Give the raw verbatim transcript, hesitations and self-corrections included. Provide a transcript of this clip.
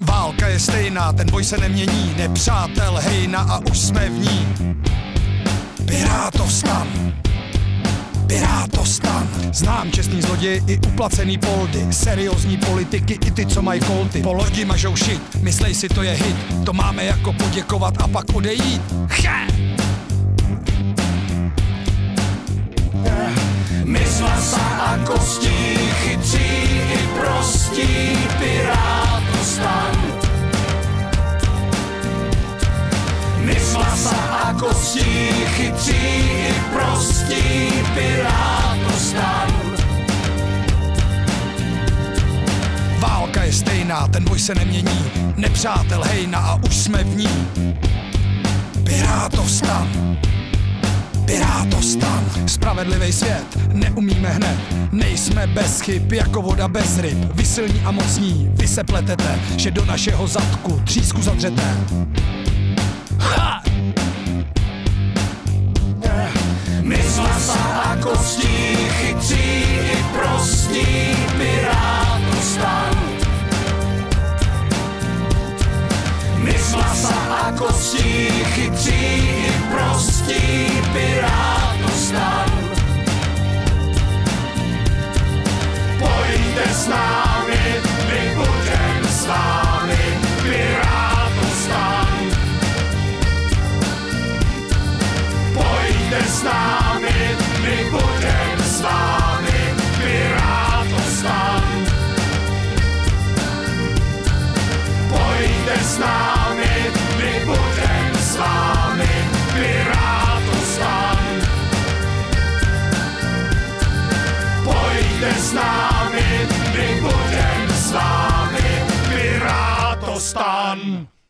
Válka je stejná, ten boj se nemění, nepřátel hejna a už jsme v ní. Pirátovstan, Pirátovstan. Znám čestný zloděj i uplacený poldy, seriózní politiky i ty, co mají kolty. Po lodi mažou šit, myslej si, to je hit, to máme jako poděkovat a pak odejít. Che! My z masa a kostí, chytří i prostí, Pirátovstan. My z masa a kostí, chytří i prostí, Pirátovstan. Válka je stejná, ten boj se nemění, nepřátel hejna a už jsme v ní. Pirátovstan, Pirátovstan. Spravedlivý svět neumíme hned, nejsme bez chyb jako voda bez ryb. Vy silní a mocní, vy se pletete, že do našeho zadku třísku zadřete. Ha! My z masa a kostí, chytří i prostí, Pirátovstan. My z masa a kostí, chytří i prostí, Pirátovstan. Pojďte s námi, my budem s vámi, Pirátovstan. Pojďte s námi, my budem s vámi, Pirátovstan. Pojďte s námi, my budem s vámi, Pirátovstan. Pojďte s námi, my budem s vámi, Pirátovstan.